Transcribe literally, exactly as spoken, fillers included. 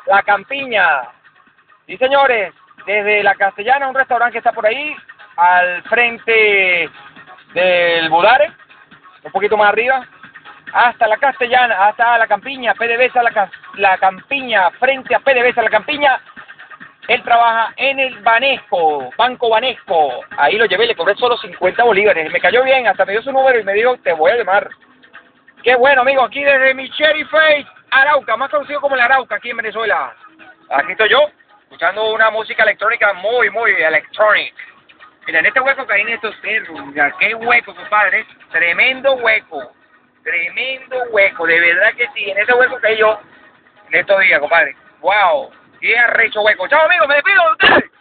La Campiña. Sí, señores, desde La Castellana, un restaurante que está por ahí, al frente del Budare, un poquito más arriba, hasta La Castellana, hasta La Campiña, PDVSA La, la Campiña, frente a PDVSA La Campiña. Él trabaja en el Banesco, Banco Banesco. Ahí lo llevé, le cobré solo cincuenta bolívares. Me cayó bien, hasta me dio su número y me dijo, te voy a llamar. Qué bueno, amigo, aquí desde mi Cherry Face, Arauca, más conocido como el Arauca, aquí en Venezuela. Aquí estoy yo, escuchando una música electrónica muy, muy electrónica. Mira, en este hueco que hay en estos cerros, mira, qué hueco, compadre. Tremendo hueco, tremendo hueco, de verdad que sí, en ese hueco que hay yo, en estos días, compadre. Wow. Qué arrecho hueco. Chao, amigos, me despido de ustedes.